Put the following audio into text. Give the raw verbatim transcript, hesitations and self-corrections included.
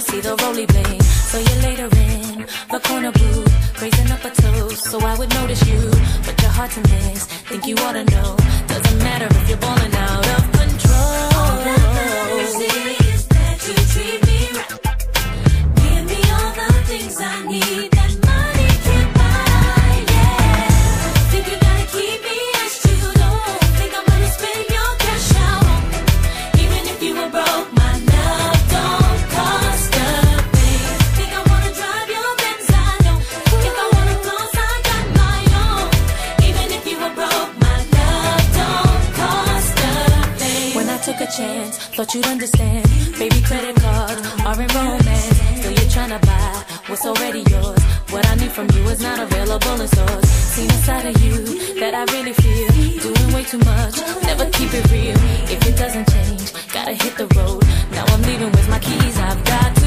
see the roly blade. So you're later in the corner booth, raising up a toast, so I would notice you, but you're hard to miss. Think you ought to know, doesn't matter if you're balling out of control. All that matters is that you treat me right. Give me all the things I need that money can't buy. Yeah, think you gotta keep me as you don't think I'm gonna spend your cash out on me. Even if you were broke, my love don't cost a thing. Think I wanna drive your Benz, I don't. If I wanna floss, I got my own. Even if you were broke, my love don't cost a thing. When I took a chance, thought you'd understand. Baby, credit cards are in romance. Still you're trying to buy what's already yours. What I need from you is not available in stores. Seen a side of you that I really feel. Doing way too much, never keep it real. If it doesn't change, gotta hit the road. Now I'm leaving with my keys, I've got